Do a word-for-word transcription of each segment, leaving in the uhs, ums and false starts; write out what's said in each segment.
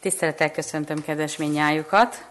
Tisztelettel köszöntöm kedves mindnyájukat.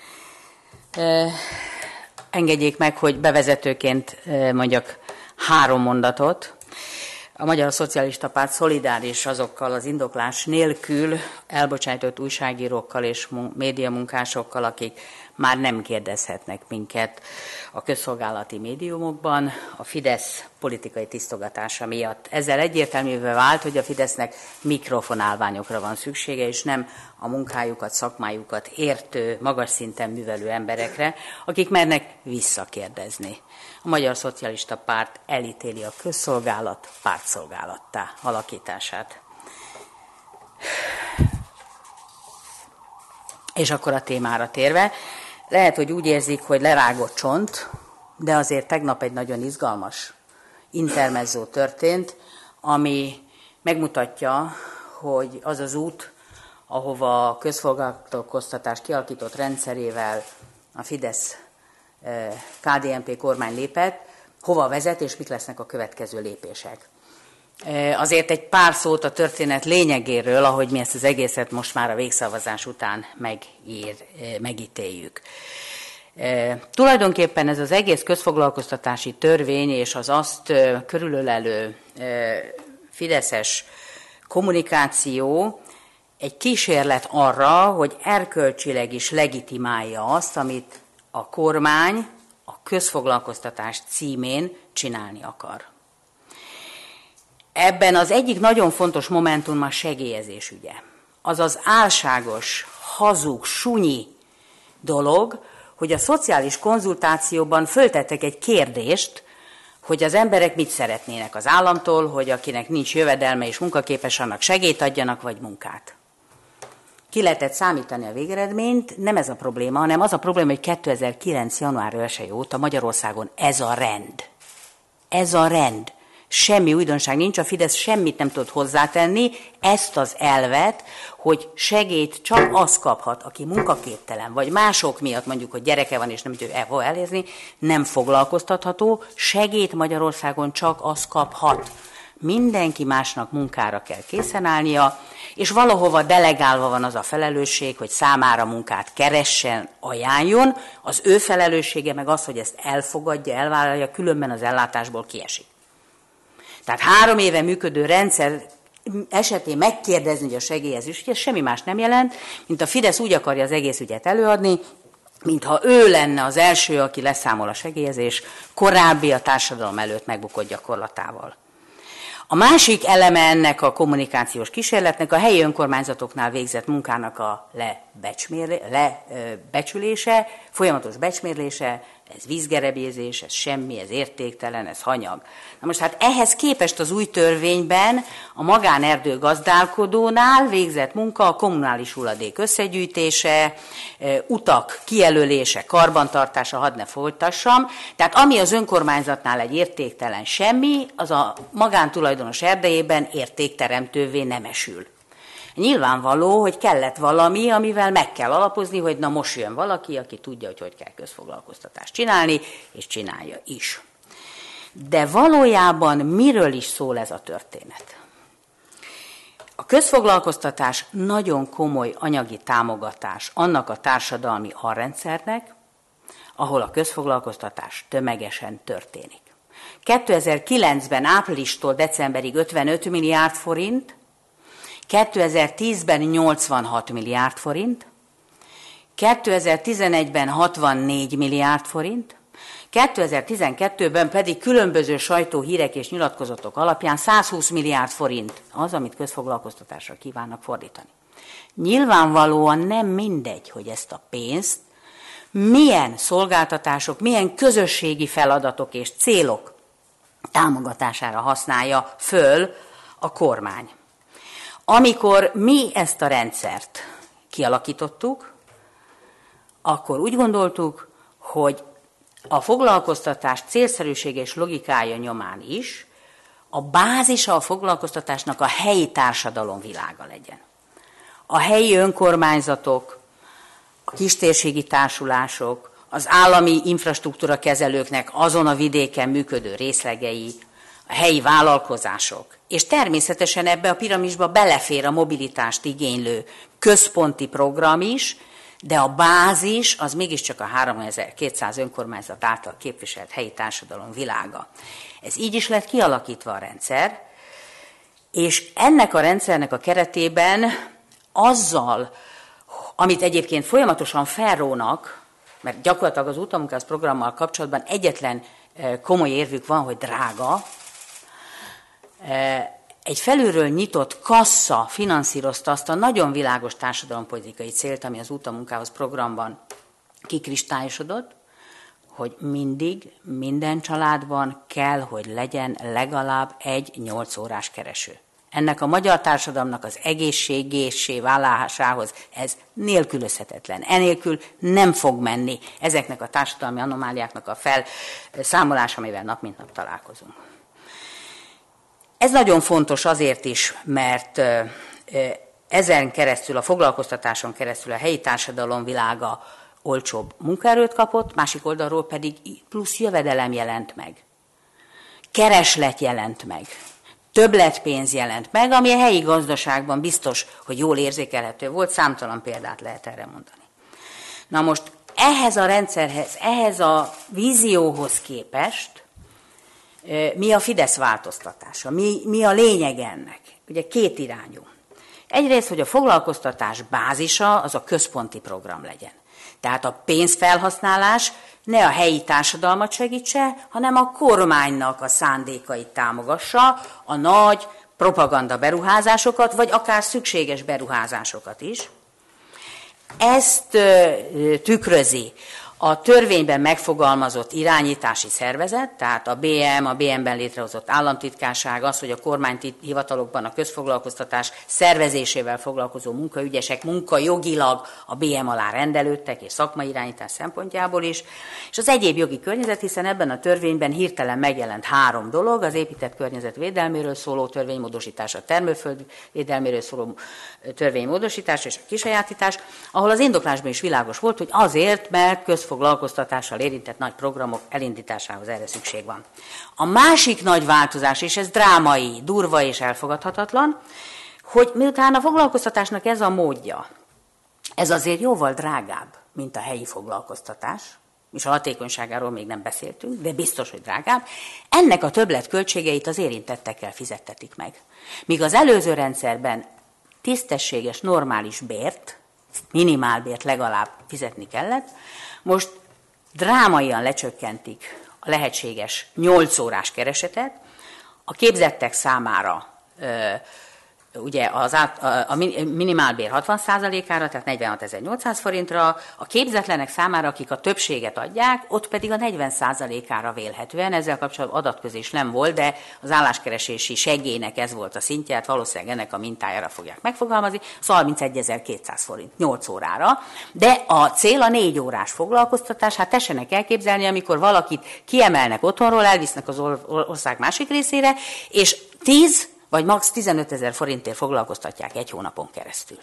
Engedjék meg, hogy bevezetőként mondjak három mondatot. A Magyar Szocialista Párt szolidáris azokkal az indoklás nélkül elbocsájtott újságírókkal és médiamunkásokkal, akik már nem kérdezhetnek minket a közszolgálati médiumokban a Fidesz politikai tisztogatása miatt. Ezzel egyértelművé vált, hogy a Fidesznek mikrofonálványokra van szüksége, és nem a munkájukat, szakmájukat értő, magas szinten művelő emberekre, akik mernek visszakérdezni. A Magyar Szocialista Párt elítéli a közszolgálat pártszolgálattá alakítását. És akkor a témára térve, lehet, hogy úgy érzik, hogy lerágott csont, de azért tegnap egy nagyon izgalmas intermezzó történt, ami megmutatja, hogy az az út, ahova a közfoglalkoztatás kialakított rendszerével a Fidesz ká dé en pé kormány lépett, hova vezet és mik lesznek a következő lépések. Azért egy pár szót a történet lényegéről, ahogy mi ezt az egészet most már a végszavazás után megír, megítéljük. E, tulajdonképpen ez az egész közfoglalkoztatási törvény és az azt körülölelő e, fideszes kommunikáció egy kísérlet arra, hogy erkölcsileg is legitimálja azt, amit a kormány a közfoglalkoztatás címén csinálni akar. Ebben az egyik nagyon fontos momentum a segélyezés ügye. Az az álságos, hazug, sunyi dolog, hogy a szociális konzultációban föltettek egy kérdést, hogy az emberek mit szeretnének az államtól, hogy akinek nincs jövedelme és munkaképes, annak segélyt adjanak, vagy munkát. Ki lehetett számítani a végeredményt, nem ez a probléma, hanem az a probléma, hogy kétezer-kilenc. január elsejé óta Magyarországon ez a rend. Ez a rend. Semmi újdonság nincs, a Fidesz semmit nem tud hozzátenni, ezt az elvet, hogy segélyt csak az kaphat, aki munkaképtelen, vagy mások miatt mondjuk, hogy gyereke van és nem tudja hova elérni, nem foglalkoztatható, segélyt Magyarországon csak az kaphat. Mindenki másnak munkára kell készen állnia, és valahova delegálva van az a felelősség, hogy számára munkát keressen, ajánljon, az ő felelőssége meg az, hogy ezt elfogadja, elvállalja, különben az ellátásból kiesik. Tehát három éve működő rendszer esetén megkérdezni, hogy a segélyezés, hogy ez semmi más nem jelent, mint a Fidesz úgy akarja az egész ügyet előadni, mintha ő lenne az első, aki leszámol a segélyezés korábbi a társadalom előtt megbukott gyakorlatával. A másik eleme ennek a kísérletnek a helyi önkormányzatoknál végzett munkának a lebecsülése, folyamatos becsmérlése, ez vízgerebézés, ez semmi, ez értéktelen, ez hanyag. Na most hát ehhez képest az új törvényben a magánerdő gazdálkodónál végzett munka a kommunális hulladék összegyűjtése, utak kijelölése, karbantartása, hadd ne folytassam. Tehát ami az önkormányzatnál egy értéktelen semmi, az a magántulajdonos erdejében értékteremtővé nem esül. Nyilvánvaló, hogy kellett valami, amivel meg kell alapozni, hogy na most jön valaki, aki tudja, hogy hogy kell közfoglalkoztatást csinálni, és csinálja is. De valójában miről is szól ez a történet? A közfoglalkoztatás nagyon komoly anyagi támogatás annak a társadalmi alrendszernek, ahol a közfoglalkoztatás tömegesen történik. kétezer-kilencben áprilistól decemberig ötvenöt milliárd forint, kétezer-tízben nyolcvanhat milliárd forint, kétezer-tizenegyben hatvannégy milliárd forint, kétezer-tizenkettőben pedig különböző sajtóhírek és nyilatkozatok alapján százhúsz milliárd forint az, amit közfoglalkoztatásra kívánnak fordítani. Nyilvánvalóan nem mindegy, hogy ezt a pénzt milyen szolgáltatások, milyen közösségi feladatok és célok támogatására használja föl a kormány. Amikor mi ezt a rendszert kialakítottuk, akkor úgy gondoltuk, hogy a foglalkoztatás célszerűsége és logikája nyomán is a bázisa a foglalkoztatásnak a helyi társadalom világa legyen. A helyi önkormányzatok, a kistérségi társulások, az állami infrastruktúra kezelőknek azon a vidéken működő részlegei, a helyi vállalkozások, és természetesen ebbe a piramisba belefér a mobilitást igénylő központi program is, de a bázis az mégiscsak a háromezer-kétszáz önkormányzat által képviselt helyi társadalom világa. Ez így is lett kialakítva a rendszer, és ennek a rendszernek a keretében azzal, amit egyébként folyamatosan felrónak, mert gyakorlatilag az Útamunkához programmal kapcsolatban egyetlen komoly érvük van, hogy drága, egy felülről nyitott kassa finanszírozta azt a nagyon világos társadalompolitikai célt, ami az Útamunkához programban kikristályosodott, hogy mindig, minden családban kell, hogy legyen legalább egy nyolc órás kereső. Ennek a magyar társadalomnak az egészségéssé válásához ez nélkülözhetetlen. Enélkül nem fog menni ezeknek a társadalmi anomáliáknak a felszámolása, amivel nap mint nap találkozunk. Ez nagyon fontos azért is, mert ezen keresztül, a foglalkoztatáson keresztül a helyi társadalom világa olcsóbb munkaerőt kapott, másik oldalról pedig plusz jövedelem jelent meg. Kereslet jelent meg. Többletpénz jelent meg, ami a helyi gazdaságban biztos, hogy jól érzékelhető volt, számtalan példát lehet erre mondani. Na most ehhez a rendszerhez, ehhez a vízióhoz képest mi a Fidesz változtatása, mi, mi a lényeg ennek? Ugye két irányú. Egyrészt, hogy a foglalkoztatás bázisa az a központi program legyen. Tehát a pénzfelhasználás ne a helyi társadalmat segítse, hanem a kormánynak a szándékait támogassa, a nagy propaganda beruházásokat, vagy akár szükséges beruházásokat is. Ezt ö, tükrözi a törvényben megfogalmazott irányítási szervezet, tehát a bé em, a bé em-ben létrehozott államtitkárság, az, hogy a kormányhivatalokban a közfoglalkoztatás szervezésével foglalkozó munkaügyesek munkajogilag a bé em alá rendelődtek, és szakmai irányítás szempontjából is, és az egyéb jogi környezet, hiszen ebben a törvényben hirtelen megjelent három dolog, az épített környezet védelméről szóló törvénymódosítás, a termőföld védelméről szóló törvénymódosítás és a kisajátítás, ahol az indoklásban is világos volt, hogy azért, mert közfoglalkoztatással érintett nagy programok elindításához erre szükség van. A másik nagy változás, és ez drámai, durva és elfogadhatatlan, hogy miután a foglalkoztatásnak ez a módja, ez azért jóval drágább, mint a helyi foglalkoztatás, és a hatékonyságáról még nem beszéltünk, de biztos, hogy drágább, ennek a többletköltségeit az érintettekkel fizettetik meg. Míg az előző rendszerben tisztességes, normális bért, minimálbért legalább fizetni kellett, most drámaian lecsökkentik a lehetséges nyolc órás keresetet, a képzettek számára ö, ugye az át, a, a minimálbér hatvan százalékára, tehát negyvenhatezer-nyolcszáz forintra, a képzetlenek számára, akik a többséget adják, ott pedig a negyven százalékára vélhetően, ezzel kapcsolatban adatközés nem volt, de az álláskeresési segélynek ez volt a szintje, hát valószínűleg ennek a mintájára fogják megfogalmazni, az harmincegyezer-kétszáz forint nyolc órára, de a cél a négy órás foglalkoztatás, hát tessenek elképzelni, amikor valakit kiemelnek otthonról, elvisznek az ország másik részére, és tíz vagy max. tizenötezer forintért foglalkoztatják egy hónapon keresztül.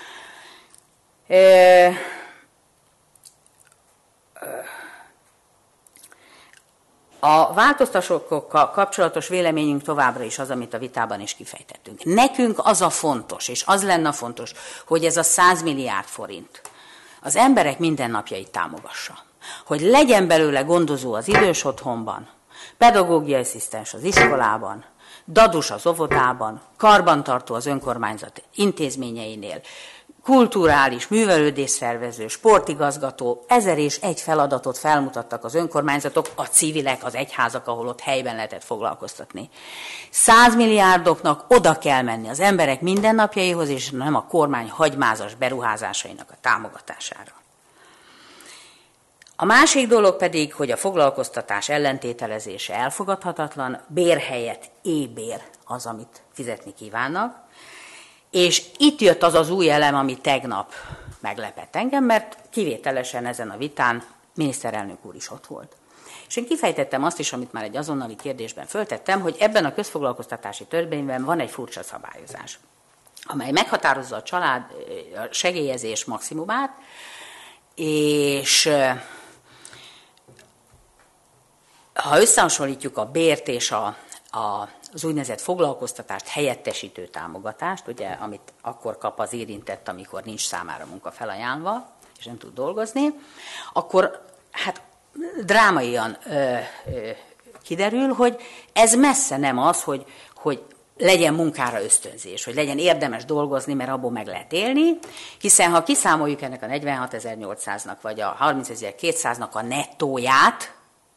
A változtatásokkal kapcsolatos véleményünk továbbra is az, amit a vitában is kifejtettünk. Nekünk az a fontos, és az lenne fontos, hogy ez a száz milliárd forint az emberek mindennapjait támogassa. Hogy legyen belőle gondozó az idős otthonban, pedagógiai asszisztens az iskolában, dadus az óvodában, karbantartó az önkormányzat intézményeinél, kulturális, művelődésszervező, sportigazgató, ezer és egy feladatot felmutattak az önkormányzatok, a civilek, az egyházak, ahol ott helyben lehetett foglalkoztatni. Száz milliárdoknak oda kell menni az emberek mindennapjaihoz, és nem a kormány hagymázas beruházásainak a támogatására. A másik dolog pedig, hogy a foglalkoztatás ellentételezése elfogadhatatlan, bér helyett éhbér az, amit fizetni kívánnak, és itt jött az az új elem, ami tegnap meglepett engem, mert kivételesen ezen a vitán miniszterelnök úr is ott volt. És én kifejtettem azt is, amit már egy azonnali kérdésben föltettem, hogy ebben a közfoglalkoztatási törvényben van egy furcsa szabályozás, amely meghatározza a család a segélyezés maximumát, és ha összehasonlítjuk a bért és a, az úgynevezett foglalkoztatást helyettesítő támogatást, ugye, amit akkor kap az érintett, amikor nincs számára munka felajánlva, és nem tud dolgozni, akkor hát drámaian ö, ö, kiderül, hogy ez messze nem az, hogy, hogy legyen munkára ösztönzés, hogy legyen érdemes dolgozni, mert abból meg lehet élni, hiszen ha kiszámoljuk ennek a negyvenhatezer-nyolcszáznak vagy a harmincezer-kétszáznak a nettóját,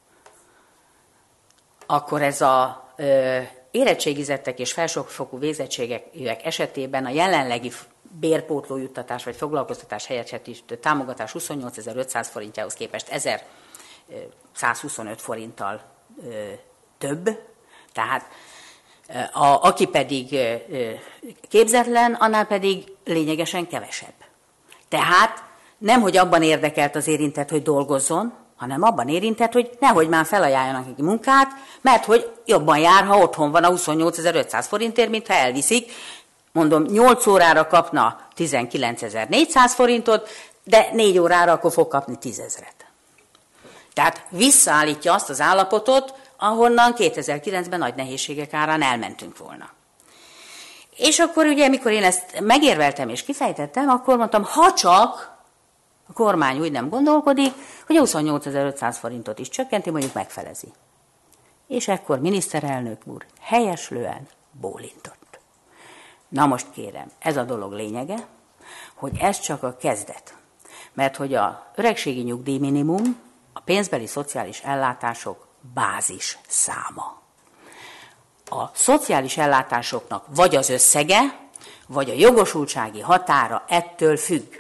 akkor ez a ö, érettségizettek és felsőfokú végzettségek esetében a jelenlegi bérpótló juttatás vagy foglalkoztatás helyettesítő támogatás huszonnyolcezer-ötszáz forintjához képest ezerszázhuszonöt forinttal ö, több, tehát a, aki pedig ö, képzetlen, annál pedig lényegesen kevesebb. Tehát nemhogy abban érdekelt az érintett, hogy dolgozzon, hanem abban érintett, hogy nehogy már felajánljanak neki munkát, mert hogy jobban jár, ha otthon van a huszonnyolcezer-ötszáz forintért, mint ha elviszik. Mondom, nyolc órára kapna tizenkilencezer-négyszáz forintot, de négy órára akkor fog kapni tízezret. Tehát visszaállítja azt az állapotot, ahonnan kétezer-kilencben nagy nehézségek árán elmentünk volna. És akkor ugye, mikor én ezt megérveltem és kifejtettem, akkor mondtam, ha csak a kormány úgy nem gondolkodik, hogy a huszonnyolcezer-ötszáz forintot is csökkenti, mondjuk megfelezi. És ekkor miniszterelnök úr helyeslően bólintott. Na most kérem, ez a dolog lényege, hogy ez csak a kezdet. Mert hogy a öregségi nyugdíjminimum a pénzbeli szociális ellátások bázis száma. A szociális ellátásoknak vagy az összege, vagy a jogosultsági határa ettől függ.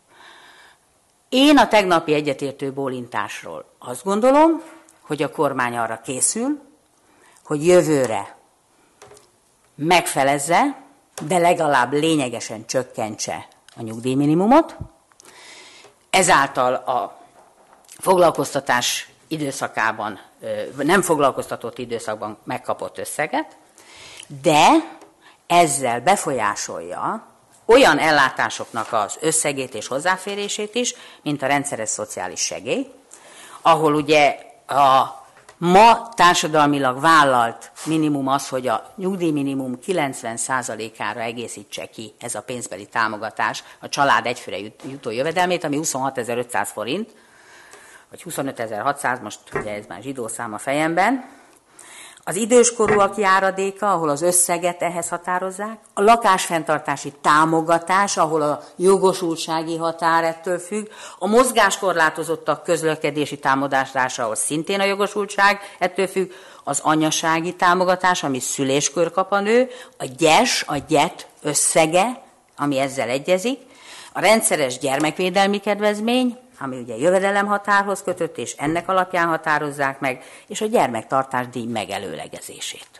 Én a tegnapi egyetértő bólintásról azt gondolom, hogy a kormány arra készül, hogy jövőre megfelezze, de legalább lényegesen csökkentse a nyugdíjminimumot, ezáltal a foglalkoztatás időszakában, nem foglalkoztatott időszakban megkapott összeget, de ezzel befolyásolja olyan ellátásoknak az összegét és hozzáférését is, mint a rendszeres szociális segély, ahol ugye a ma társadalmilag vállalt minimum az, hogy a nyugdíjminimum kilencven százalékára egészítse ki ez a pénzbeli támogatás a család egyfőre jutó jövedelmét, ami huszonhatezer-ötszáz forint, vagy huszonötezer-hatszáz, most ugye ez már zsidó szám a fejemben. Az időskorúak járadéka, ahol az összeget ehhez határozzák, a lakásfenntartási támogatás, ahol a jogosultsági határ ettől függ, a mozgáskorlátozottak közlekedési támogatása, ahol szintén a jogosultság ettől függ, az anyasági támogatás, ami szüléskor kap a nő, a gyes, a gyet összege, ami ezzel egyezik, a rendszeres gyermekvédelmi kedvezmény, ami ugye jövedelemhatárhoz kötött, és ennek alapján határozzák meg, és a gyermektartásdíj megelőlegezését.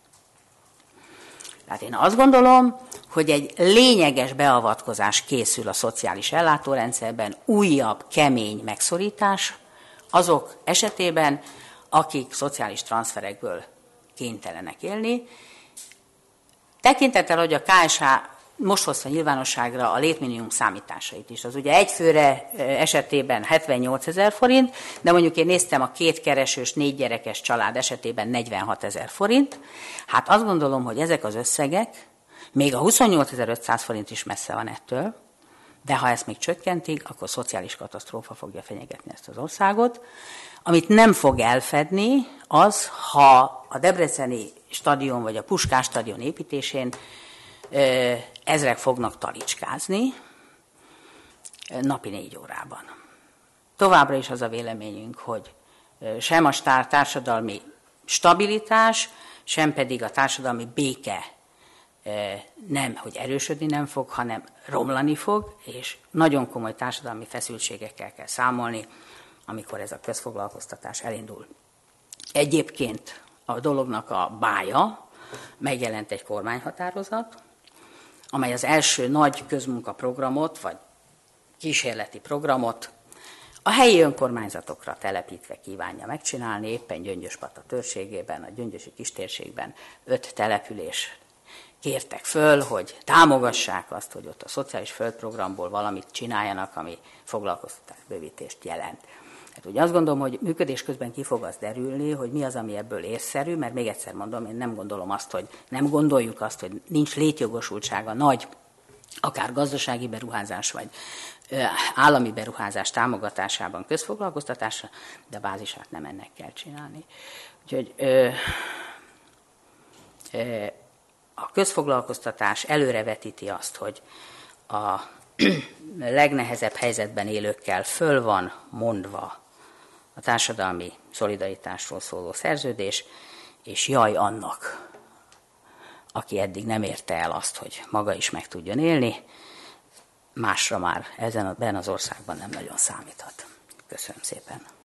Tehát én azt gondolom, hogy egy lényeges beavatkozás készül a szociális ellátórendszerben, újabb, kemény megszorítás azok esetében, akik szociális transzferekből kénytelenek élni. Tekintettel, hogy a ká es há most hozta nyilvánosságra a létminimum számításait is. Az ugye egyfőre esetében hetvennyolcezer forint, de mondjuk én néztem a két keresős, négy gyerekes család esetében negyvenhatezer forint. Hát azt gondolom, hogy ezek az összegek, még a huszonnyolcezer-ötszáz forint is messze van ettől, de ha ezt még csökkentik, akkor szociális katasztrófa fogja fenyegetni ezt az országot. Amit nem fog elfedni, az, ha a debreceni stadion vagy a Puskás stadion építésén ezrek fognak talicskázni napi négy órában. Továbbra is az a véleményünk, hogy sem a társadalmi stabilitás, sem pedig a társadalmi béke nem, hogy erősödni nem fog, hanem romlani fog, és nagyon komoly társadalmi feszültségekkel kell számolni, amikor ez a közfoglalkoztatás elindul. Egyébként a dolognak a bája, megjelent egy kormányhatározat, amely az első nagy közmunkaprogramot, vagy kísérleti programot a helyi önkormányzatokra telepítve kívánja megcsinálni, éppen Gyöngyöspata térségében, a gyöngyösi kistérségben öt település kértek föl, hogy támogassák azt, hogy ott a szociális földprogramból valamit csináljanak, ami foglalkoztatásbővítést jelent. Hát ugye azt gondolom, hogy működés közben ki fog az derülni, hogy mi az, ami ebből észszerű, mert még egyszer mondom, én nem gondolom azt, hogy nem gondoljuk azt, hogy nincs létjogosultsága nagy, akár gazdasági beruházás, vagy állami beruházás támogatásában, közfoglalkoztatásra, de a bázisát nem ennek kell csinálni. Úgyhogy ö, ö, a közfoglalkoztatás előrevetíti azt, hogy a legnehezebb helyzetben élőkkel föl van mondva a társadalmi szolidaritásról szóló szerződés, és jaj annak, aki eddig nem érte el azt, hogy maga is meg tudjon élni, másra már ezen az országban nem nagyon számíthat. Köszönöm szépen.